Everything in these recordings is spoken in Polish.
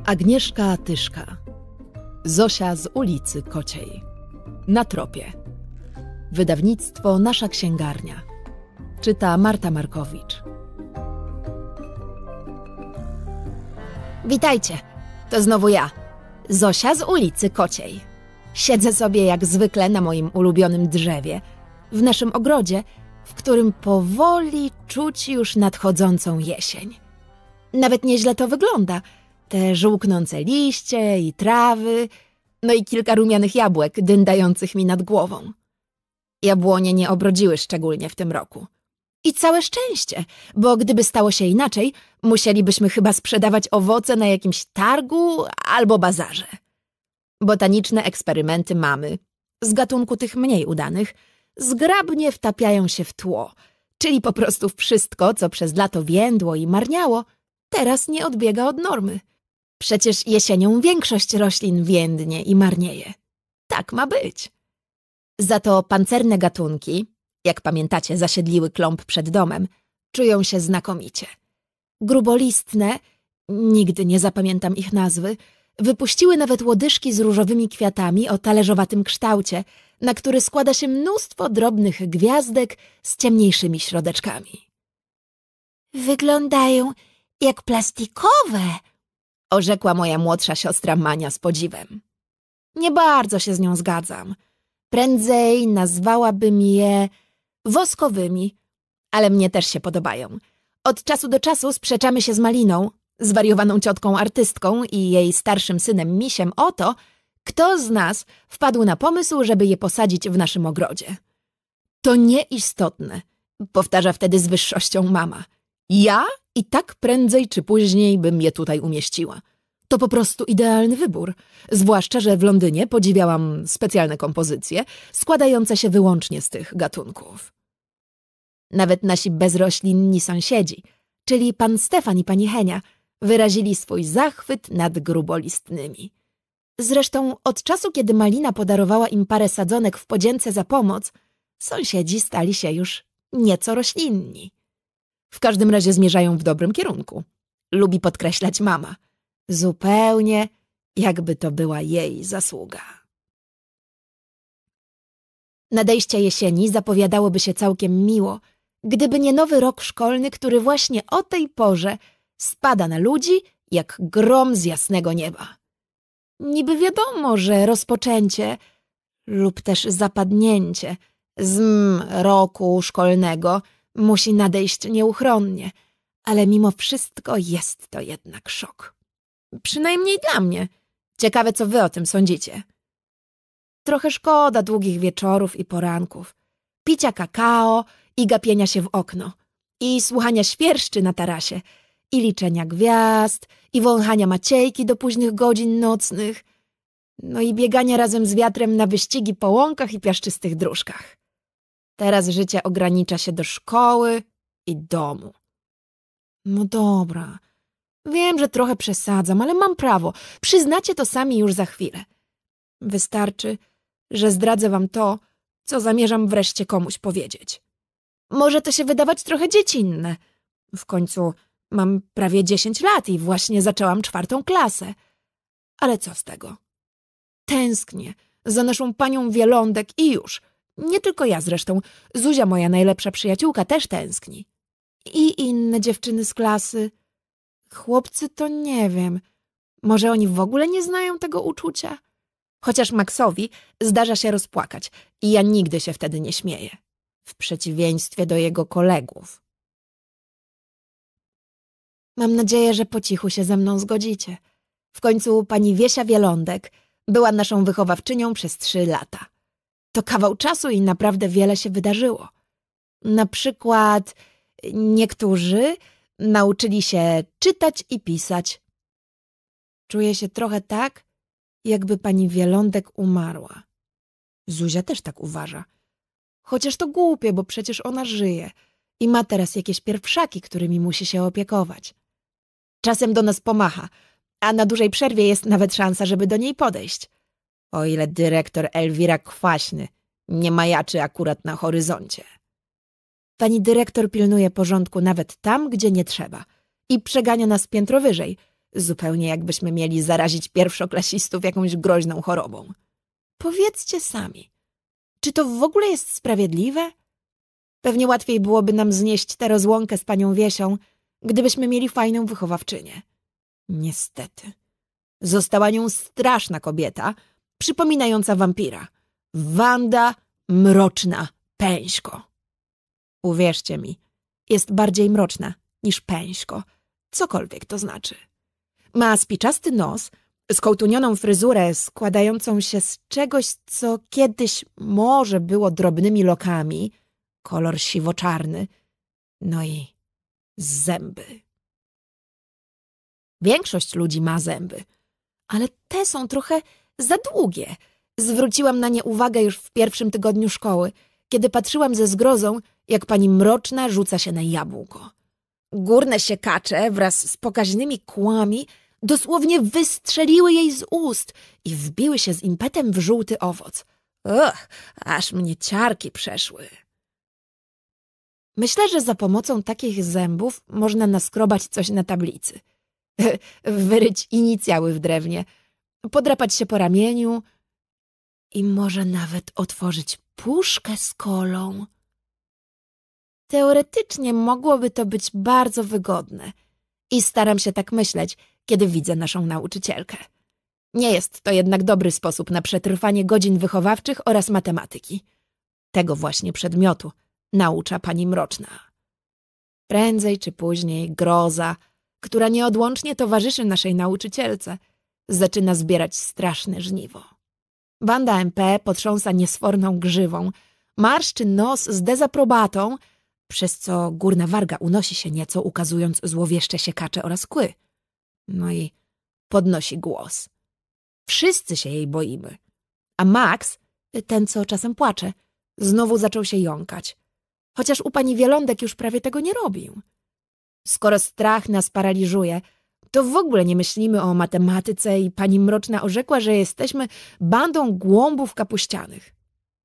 Agnieszka Tyszka. Zosia z ulicy Kociej. Na tropie. Wydawnictwo Nasza Księgarnia. Czyta Marta Markowicz. Witajcie, to znowu ja, Zosia z ulicy Kociej. Siedzę sobie jak zwykle na moim ulubionym drzewie, w naszym ogrodzie, w którym powoli czuć już nadchodzącą jesień. Nawet nieźle to wygląda. Te żółknące liście i trawy, no i kilka rumianych jabłek dyndających mi nad głową. Jabłonie nie obrodziły szczególnie w tym roku. I całe szczęście, bo gdyby stało się inaczej, musielibyśmy chyba sprzedawać owoce na jakimś targu albo bazarze. Botaniczne eksperymenty mamy, z gatunku tych mniej udanych, zgrabnie wtapiają się w tło, czyli po prostu wszystko, co przez lato więdło i marniało, teraz nie odbiega od normy. Przecież jesienią większość roślin więdnie i marnieje. Tak ma być. Za to pancerne gatunki, jak pamiętacie, zasiedliły klomb przed domem, czują się znakomicie. Grubolistne, nigdy nie zapamiętam ich nazwy, wypuściły nawet łodyżki z różowymi kwiatami o talerzowatym kształcie, na który składa się mnóstwo drobnych gwiazdek z ciemniejszymi środeczkami. Wyglądają jak plastikowe, orzekła moja młodsza siostra Mania z podziwem. Nie bardzo się z nią zgadzam. Prędzej nazwałabym je woskowymi, ale mnie też się podobają. Od czasu do czasu sprzeczamy się z Maliną, zwariowaną ciotką artystką i jej starszym synem Misiem o to, kto z nas wpadł na pomysł, żeby je posadzić w naszym ogrodzie. To nieistotne, powtarza wtedy z wyższością mama. Ja i tak prędzej czy później bym je tutaj umieściła. To po prostu idealny wybór, zwłaszcza, że w Londynie podziwiałam specjalne kompozycje składające się wyłącznie z tych gatunków. Nawet nasi bezroślinni sąsiedzi, czyli pan Stefan i pani Henia, wyrazili swój zachwyt nad grubolistnymi. Zresztą od czasu, kiedy Malina podarowała im parę sadzonek w podzięce za pomoc, sąsiedzi stali się już nieco roślinni. W każdym razie zmierzają w dobrym kierunku, lubi podkreślać mama. Zupełnie jakby to była jej zasługa. Nadejście jesieni zapowiadałoby się całkiem miło, gdyby nie nowy rok szkolny, który właśnie o tej porze spada na ludzi jak grom z jasnego nieba. Niby wiadomo, że rozpoczęcie lub też zapadnięcie roku szkolnego musi nadejść nieuchronnie, ale mimo wszystko jest to jednak szok. Przynajmniej dla mnie. Ciekawe, co wy o tym sądzicie. Trochę szkoda długich wieczorów i poranków, picia kakao i gapienia się w okno, i słuchania świerszczy na tarasie, i liczenia gwiazd, i wąchania maciejki do późnych godzin nocnych, no i biegania razem z wiatrem na wyścigi po łąkach i piaszczystych dróżkach. Teraz życie ogranicza się do szkoły i domu. No dobra, wiem, że trochę przesadzam, ale mam prawo. Przyznacie to sami już za chwilę. Wystarczy, że zdradzę wam to, co zamierzam wreszcie komuś powiedzieć. Może to się wydawać trochę dziecinne. W końcu mam prawie 10 lat i właśnie zaczęłam 4. klasę. Ale co z tego? Tęsknię za naszą panią Wielądek i już. Nie tylko ja zresztą. Zuzia, moja najlepsza przyjaciółka, też tęskni. I inne dziewczyny z klasy. Chłopcy to nie wiem. Może oni w ogóle nie znają tego uczucia? Chociaż Maxowi zdarza się rozpłakać i ja nigdy się wtedy nie śmieję. W przeciwieństwie do jego kolegów. Mam nadzieję, że po cichu się ze mną zgodzicie. W końcu pani Wiesia Wielądek była naszą wychowawczynią przez 3 lata. To kawał czasu i naprawdę wiele się wydarzyło. Na przykład niektórzy nauczyli się czytać i pisać. Czuję się trochę tak, jakby pani Wielądek umarła. Zuzia też tak uważa. Chociaż to głupie, bo przecież ona żyje i ma teraz jakieś pierwszaki, którymi musi się opiekować. Czasem do nas pomacha, a na dużej przerwie jest nawet szansa, żeby do niej podejść. O ile dyrektor Elwira Kwaśny nie majaczy akurat na horyzoncie. Pani dyrektor pilnuje porządku nawet tam, gdzie nie trzeba i przegania nas piętro wyżej, Zupełnie jakbyśmy mieli zarazić pierwszoklasistów jakąś groźną chorobą. Powiedzcie sami, czy to w ogóle jest sprawiedliwe? Pewnie łatwiej byłoby nam znieść tę rozłąkę z panią Wiesią, gdybyśmy mieli fajną wychowawczynię. Niestety. Została nią straszna kobieta, przypominająca wampira. Wanda Mroczna Pęśko. Uwierzcie mi, jest bardziej mroczna niż Pęśko, cokolwiek to znaczy. Ma spiczasty nos, skołtunioną fryzurę składającą się z czegoś, co kiedyś może było drobnymi lokami, kolor siwo-czarny, no i zęby. Większość ludzi ma zęby, ale te są trochę za długie. Zwróciłam na nie uwagę już w pierwszym tygodniu szkoły, kiedy patrzyłam ze zgrozą, jak pani Mroczna rzuca się na jabłko. Górne siekacze wraz z pokaźnymi kłami dosłownie wystrzeliły jej z ust i wbiły się z impetem w żółty owoc. Aż mnie ciarki przeszły. Myślę, że za pomocą takich zębów można naskrobać coś na tablicy. Wyryć inicjały w drewnie, podrapać się po ramieniu i może nawet otworzyć puszkę z kolą. Teoretycznie mogłoby to być bardzo wygodne i staram się tak myśleć, kiedy widzę naszą nauczycielkę. Nie jest to jednak dobry sposób na przetrwanie godzin wychowawczych oraz matematyki. Tego właśnie przedmiotu naucza pani Mroczna. Prędzej czy później groza, która nieodłącznie towarzyszy naszej nauczycielce, zaczyna zbierać straszne żniwo. Wanda MP potrząsa niesforną grzywą, marszczy nos z dezaprobatą, przez co górna warga unosi się nieco, ukazując złowieszcze siekacze oraz kły. No i podnosi głos. Wszyscy się jej boimy. A Max, ten co czasem płacze, znowu zaczął się jąkać. Chociaż u pani Wielądek już prawie tego nie robił. Skoro strach nas paraliżuje, to w ogóle nie myślimy o matematyce i pani Mroczna orzekła, że jesteśmy bandą głąbów kapuścianych.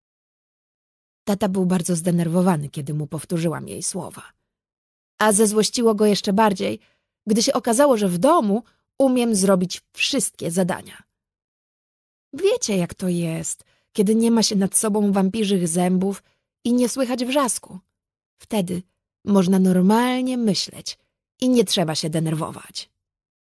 Tata był bardzo zdenerwowany, kiedy mu powtórzyłam jej słowa. A zezłościło go jeszcze bardziej, gdy się okazało, że w domu umiem zrobić wszystkie zadania. Wiecie, jak to jest, kiedy nie ma się nad sobą wampirzych zębów i nie słychać wrzasku. Wtedy można normalnie myśleć i nie trzeba się denerwować.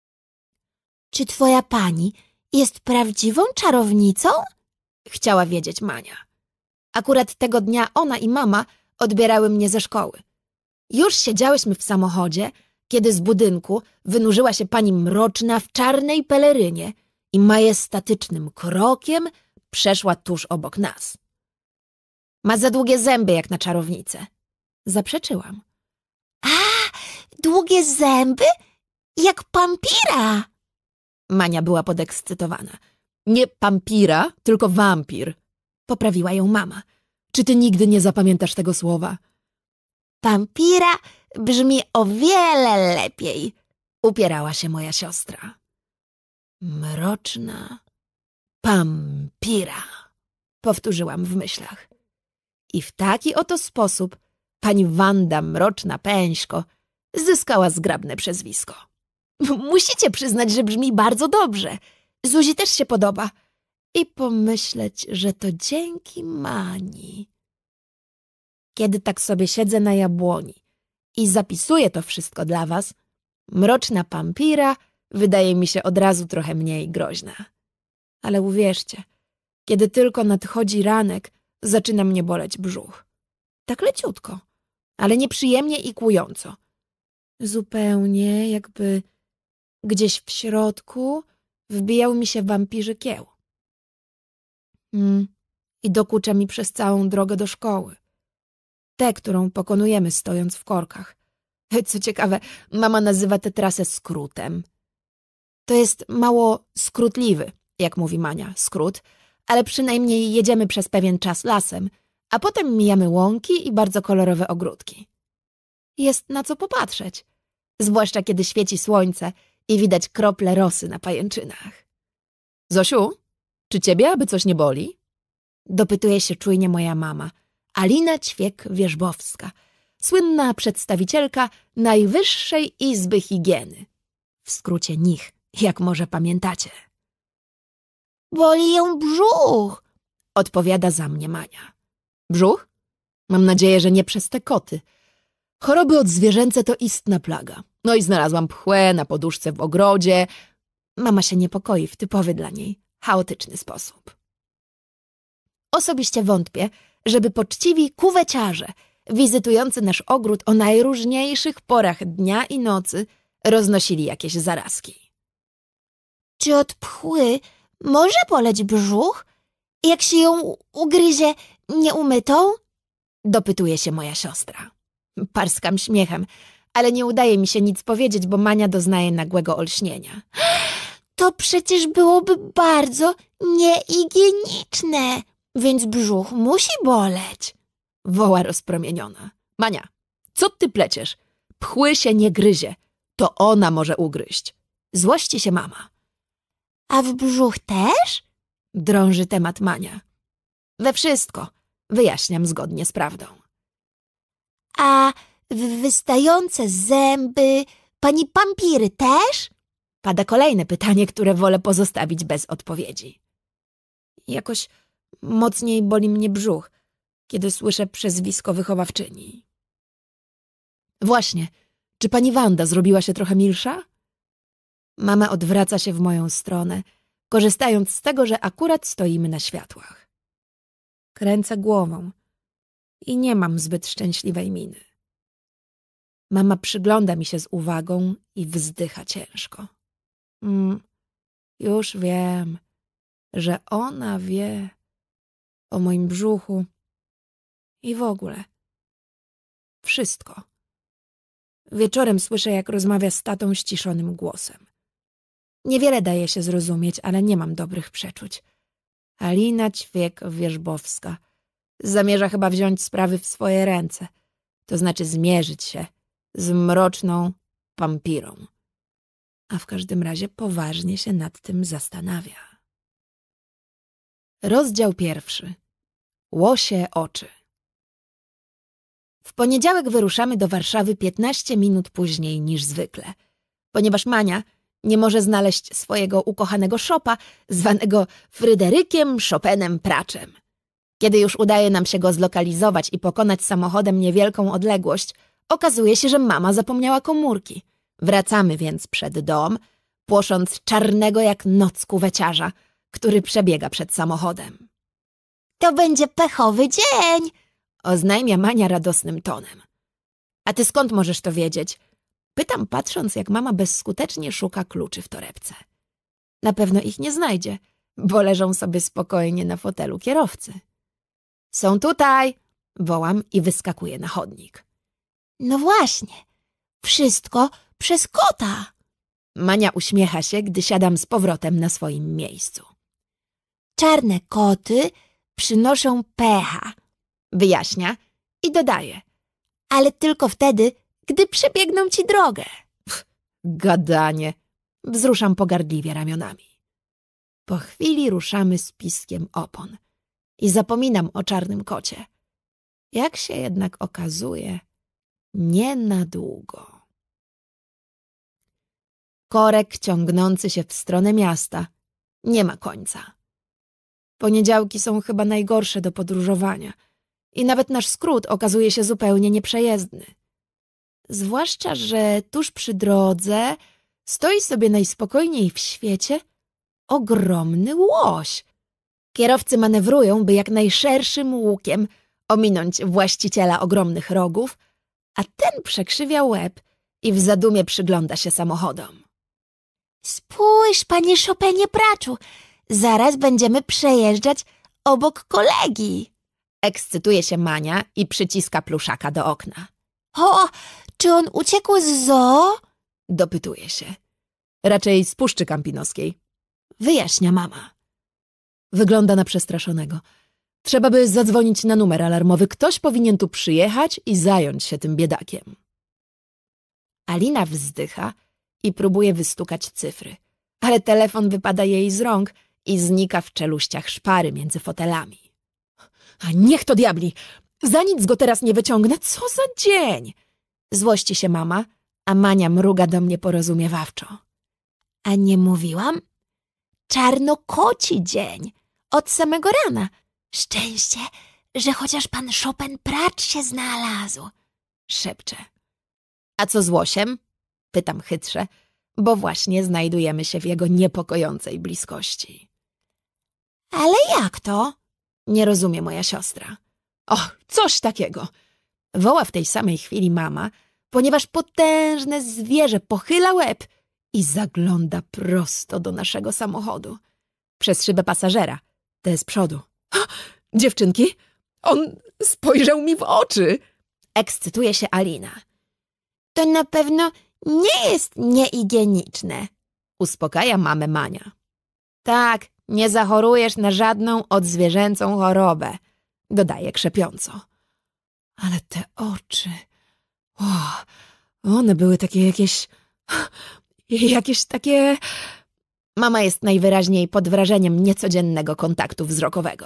Czy twoja pani jest prawdziwą czarownicą? Chciała wiedzieć Mania. Akurat tego dnia ona i mama odbierały mnie ze szkoły. Już siedziałyśmy w samochodzie, kiedy z budynku wynurzyła się pani Mroczna w czarnej pelerynie i majestatycznym krokiem przeszła tuż obok nas. Ma za długie zęby jak na czarownicę. Zaprzeczyłam. A, długie zęby? Jak pampira! Mania była podekscytowana. Nie pampira, tylko wampir. Poprawiła ją mama. Czy ty nigdy nie zapamiętasz tego słowa? Pampira brzmi o wiele lepiej, upierała się moja siostra. Mroczna pampira, powtórzyłam w myślach. I w taki oto sposób pani Wanda Mroczna Pęśko zyskała zgrabne przezwisko. Musicie przyznać, że brzmi bardzo dobrze. Zuzi też się podoba. I pomyśleć, że to dzięki Mani. Kiedy tak sobie siedzę na jabłoni i zapisuję to wszystko dla was, Mroczna pampira wydaje mi się od razu trochę mniej groźna. Ale uwierzcie, kiedy tylko nadchodzi ranek, zaczyna mnie boleć brzuch. Tak leciutko, ale nieprzyjemnie i kłująco. Zupełnie jakby gdzieś w środku wbijał mi się wampirzy kieł. I dokucza mi przez całą drogę do szkoły. Tę, którą pokonujemy stojąc w korkach. Co ciekawe, mama nazywa tę trasę skrótem. To jest mało skrótliwy, jak mówi Mania, skrót, ale przynajmniej jedziemy przez pewien czas lasem, a potem mijamy łąki i bardzo kolorowe ogródki. Jest na co popatrzeć, zwłaszcza kiedy świeci słońce i widać krople rosy na pajęczynach. Zosiu, czy ciebie aby coś nie boli? Dopytuje się czujnie moja mama, Alina Ćwiek-Wierzbowska, słynna przedstawicielka Najwyższej Izby Higieny, w skrócie NIH jak może pamiętacie. Boli ją brzuch, odpowiada za mnie Mania. Brzuch? Mam nadzieję, że nie przez te koty. Choroby odzwierzęce to istna plaga. No i znalazłam pchłę na poduszce w ogrodzie. Mama się niepokoi w typowy dla niej, chaotyczny sposób. Osobiście wątpię, żeby poczciwi kuweciarze, wizytujący nasz ogród o najróżniejszych porach dnia i nocy, roznosili jakieś zarazki. Czy od pchły może boleć brzuch, jak się ją ugryzie nieumytą? Dopytuje się moja siostra. Parskam śmiechem, ale nie udaje mi się nic powiedzieć, bo Mania doznaje nagłego olśnienia. To przecież byłoby bardzo niehigieniczne, więc brzuch musi boleć, woła rozpromieniona. Mania, co ty pleciesz? Pchły się nie gryzie, to ona może ugryźć. Złości się mama. A w brzuch też? Drąży temat Mania. We wszystko, wyjaśniam zgodnie z prawdą. A wystające zęby pani Pampiry też? Pada kolejne pytanie, które wolę pozostawić bez odpowiedzi. Jakoś mocniej boli mnie brzuch, kiedy słyszę przezwisko wychowawczyni. Właśnie, czy pani Wanda zrobiła się trochę milsza? Mama odwraca się w moją stronę, korzystając z tego, że akurat stoimy na światłach. Kręcę głową i nie mam zbyt szczęśliwej miny. Mama przygląda mi się z uwagą i wzdycha ciężko. Już wiem, że ona wie o moim brzuchu i w ogóle. Wszystko. Wieczorem słyszę, jak rozmawia z tatą ściszonym głosem. Niewiele daje się zrozumieć, ale nie mam dobrych przeczuć. Alina Ćwiek-Wierzbowska zamierza chyba wziąć sprawy w swoje ręce, to znaczy zmierzyć się z mroczną Pampirą. A w każdym razie poważnie się nad tym zastanawia. Rozdział 1. Łosie oczy. W poniedziałek wyruszamy do Warszawy 15 minut później niż zwykle, ponieważ Mania nie może znaleźć swojego ukochanego szopa, zwanego Fryderykiem Chopinem Praczem. Kiedy już udaje nam się go zlokalizować i pokonać samochodem niewielką odległość, okazuje się, że mama zapomniała komórki. Wracamy więc przed dom, płosząc czarnego jak noc kuweciarza, który przebiega przed samochodem. To będzie pechowy dzień, oznajmia Mania radosnym tonem. A ty skąd możesz to wiedzieć? Pytam, patrząc, jak mama bezskutecznie szuka kluczy w torebce. Na pewno ich nie znajdzie, bo leżą sobie spokojnie na fotelu kierowcy. Są tutaj, wołam i wyskakuję na chodnik. No właśnie, wszystko przez kota. Mania uśmiecha się, gdy siadam z powrotem na swoim miejscu. Czarne koty przynoszą pecha, wyjaśnia i dodaje. Ale tylko wtedy, gdy przebiegną ci drogę. Gadanie. Wzruszam pogardliwie ramionami. Po chwili ruszamy z piskiem opon i zapominam o czarnym kocie. Jak się jednak okazuje, nie na długo. Korek ciągnący się w stronę miasta nie ma końca. Poniedziałki są chyba najgorsze do podróżowania i nawet nasz skrót okazuje się zupełnie nieprzejezdny. Zwłaszcza, że tuż przy drodze stoi sobie najspokojniej w świecie ogromny łoś. Kierowcy manewrują, by jak najszerszym łukiem ominąć właściciela ogromnych rogów, a ten przekrzywia łeb i w zadumie przygląda się samochodom. Spójrz, panie Chopinie Praczu, zaraz będziemy przejeżdżać obok kolegi. Ekscytuje się Mania i przyciska pluszaka do okna. O, czy on uciekł z zoo? Dopytuje się. Raczej z Puszczy Kampinoskiej, wyjaśnia mama. Wygląda na przestraszonego. Trzeba by zadzwonić na numer alarmowy. Ktoś powinien tu przyjechać i zająć się tym biedakiem. Alina wzdycha i próbuje wystukać cyfry, ale telefon wypada jej z rąk i znika w czeluściach szpary między fotelami. A niech to diabli! Za nic go teraz nie wyciągnę. Co za dzień! Złości się mama, a Mania mruga do mnie porozumiewawczo. A nie mówiłam? Czarnokoci dzień. Od samego rana. Szczęście, że chociaż pan Chopin pracz się znalazł. Szepczę. A co z Łosiem? Pytam chytrze, bo właśnie znajdujemy się w jego niepokojącej bliskości. Ale jak to? Nie rozumie moja siostra. O, coś takiego. Woła w tej samej chwili mama, ponieważ potężne zwierzę pochyla łeb i zagląda prosto do naszego samochodu. Przez szybę pasażera, te z przodu. Dziewczynki, on spojrzał mi w oczy. Ekscytuje się Alina. To na pewno nie jest niehigieniczne. Uspokaja mamę Mania. Tak, nie zachorujesz na żadną odzwierzęcą chorobę, dodaje krzepiąco. Ale te oczy... O, one były takie jakieś takie... Mama jest najwyraźniej pod wrażeniem niecodziennego kontaktu wzrokowego.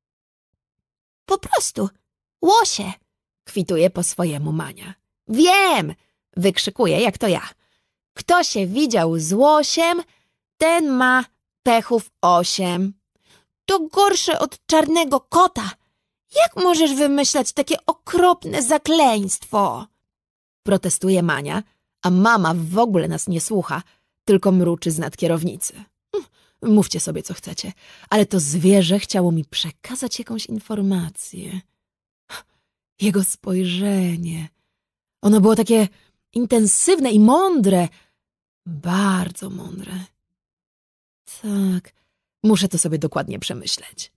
Po prostu, łosie, kwituje po swojemu Mania. Wiem, wykrzykuje jak to ja. Kto się widział z łosiem, ten ma pechów 8. To gorsze od czarnego kota. Jak możesz wymyślać takie okropne zakleństwo? Protestuje Mania, a mama w ogóle nas nie słucha, tylko mruczy z nad kierownicy. Mówcie sobie, co chcecie, ale to zwierzę chciało mi przekazać jakąś informację. Jego spojrzenie. Ono było takie intensywne i mądre. Bardzo mądre. Tak, muszę to sobie dokładnie przemyśleć.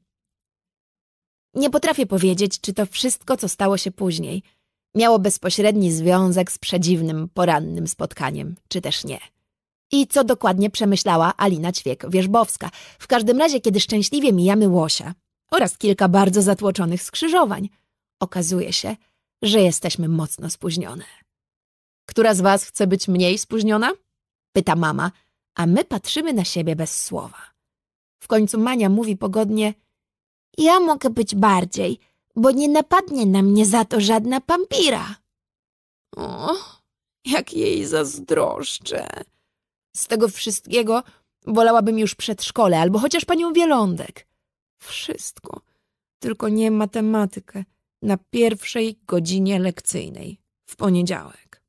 Nie potrafię powiedzieć, czy to wszystko, co stało się później, miało bezpośredni związek z przedziwnym, porannym spotkaniem, czy też nie. I co dokładnie przemyślała Alina Ćwiek-Wierzbowska. W każdym razie, kiedy szczęśliwie mijamy łosia oraz kilka bardzo zatłoczonych skrzyżowań, okazuje się, że jesteśmy mocno spóźnione. Która z was chce być mniej spóźniona? Pyta mama, a my patrzymy na siebie bez słowa. W końcu Mania mówi pogodnie: ja mogę być bardziej, bo nie napadnie na mnie za to żadna pampira. O, jak jej zazdroszczę. Z tego wszystkiego wolałabym już przedszkole albo chociaż panią Wielądek. Wszystko, tylko nie matematykę na pierwszej godzinie lekcyjnej w poniedziałek.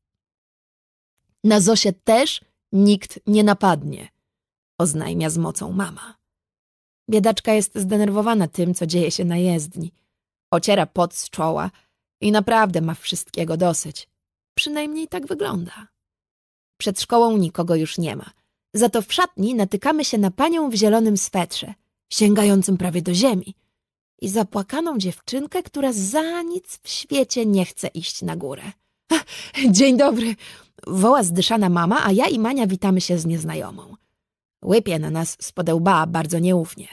Na Zosię też nikt nie napadnie, oznajmia z mocą mama. Biedaczka jest zdenerwowana tym, co dzieje się na jezdni. Ociera pot z czoła i naprawdę ma wszystkiego dosyć. Przynajmniej tak wygląda. Przed szkołą nikogo już nie ma. Za to w szatni natykamy się na panią w zielonym swetrze, sięgającym prawie do ziemi, i zapłakaną dziewczynkę, która za nic w świecie nie chce iść na górę. Dzień dobry, woła zdyszana mama, a ja i Mania witamy się z nieznajomą. Łypie na nas z podełba bardzo nieufnie.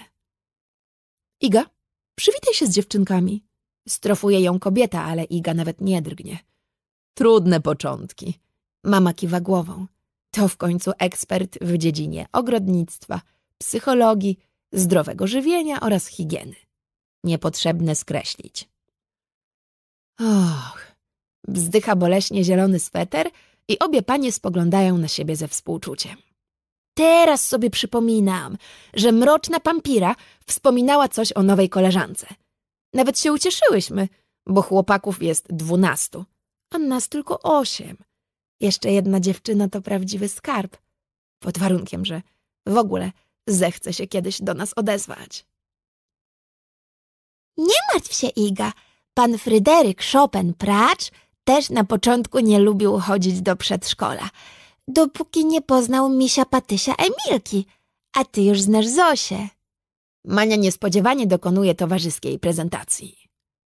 Iga, przywitaj się z dziewczynkami. Strofuje ją kobieta, ale Iga nawet nie drgnie. Trudne początki. Mama kiwa głową. To w końcu ekspert w dziedzinie ogrodnictwa, psychologii, zdrowego żywienia oraz higieny. Niepotrzebne skreślić. Och, wzdycha boleśnie zielony sweter i obie panie spoglądają na siebie ze współczuciem. Teraz sobie przypominam, że mroczna pampira wspominała coś o nowej koleżance. Nawet się ucieszyłyśmy, bo chłopaków jest 12, a nas tylko 8. Jeszcze jedna dziewczyna to prawdziwy skarb, pod warunkiem, że w ogóle zechce się kiedyś do nas odezwać. Nie martw się, Iga. Pan Fryderyk Chopin-Pracz też na początku nie lubił chodzić do przedszkola, dopóki nie poznał misia Patysia Emilki, a ty już znasz Zosię. Mania niespodziewanie dokonuje towarzyskiej prezentacji.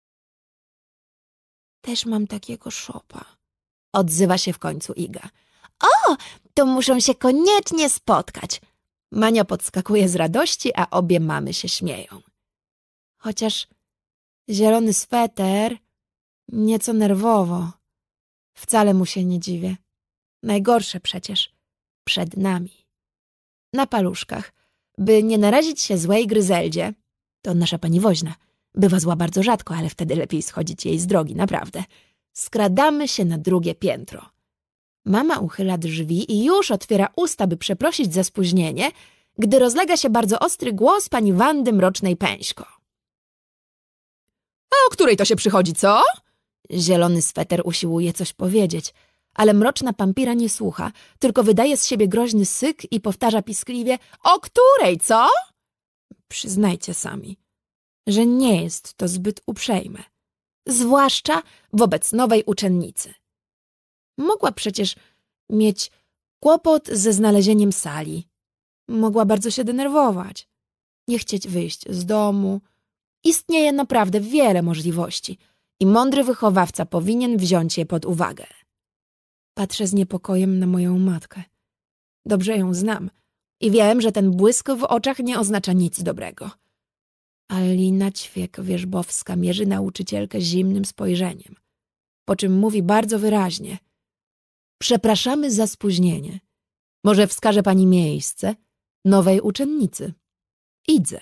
Też mam takiego szopa. Odzywa się w końcu Iga. O, to muszą się koniecznie spotkać. Mania podskakuje z radości, a obie mamy się śmieją. Chociaż zielony sweter nieco nerwowo. Wcale mu się nie dziwię. Najgorsze przecież przed nami. Na paluszkach, by nie narazić się złej Gryzeldzie, to nasza pani woźna. Bywa zła bardzo rzadko, ale wtedy lepiej schodzić jej z drogi, naprawdę. Skradamy się na drugie piętro. Mama uchyla drzwi i już otwiera usta, by przeprosić za spóźnienie, gdy rozlega się bardzo ostry głos pani Wandy Mrocznej Pęśko. A o której to się przychodzi, co? Zielony sweter usiłuje coś powiedzieć, ale Mroczna Pampira nie słucha, tylko wydaje z siebie groźny syk i powtarza piskliwie: O której, co? Przyznajcie sami, że nie jest to zbyt uprzejme, zwłaszcza wobec nowej uczennicy. Mogła przecież mieć kłopot ze znalezieniem sali. Mogła bardzo się denerwować, nie chcieć wyjść z domu. Istnieje naprawdę wiele możliwości i mądry wychowawca powinien wziąć je pod uwagę. Patrzę z niepokojem na moją matkę. Dobrze ją znam i wiem, że ten błysk w oczach nie oznacza nic dobrego. Alina Ćwiek-Wierzbowska mierzy nauczycielkę zimnym spojrzeniem, po czym mówi bardzo wyraźnie: przepraszamy za spóźnienie. Może wskaże pani miejsce nowej uczennicy. Idę.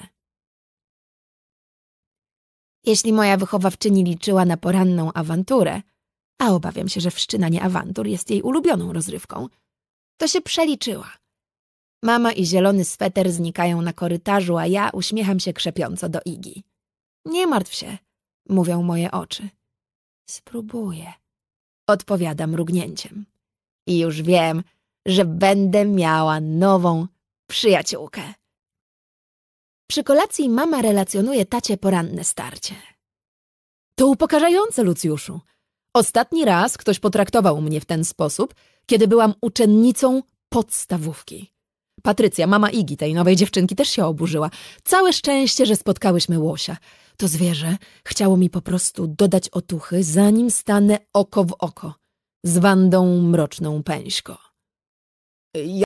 Jeśli moja wychowawczyni liczyła na poranną awanturę, a obawiam się, że wszczynanie awantur jest jej ulubioną rozrywką, to się przeliczyła. Mama i zielony sweter znikają na korytarzu, a ja uśmiecham się krzepiąco do Igi. Nie martw się, mówią moje oczy. Spróbuję, odpowiada mrugnięciem. I już wiem, że będę miała nową przyjaciółkę. Przy kolacji mama relacjonuje tacie poranne starcie. To upokarzające, Lucjuszu. Ostatni raz ktoś potraktował mnie w ten sposób, kiedy byłam uczennicą podstawówki. Patrycja, mama Igi, tej nowej dziewczynki, też się oburzyła. Całe szczęście, że spotkałyśmy łosia. To zwierzę chciało mi po prostu dodać otuchy, zanim stanę oko w oko z Wandą Mroczną Pęśko.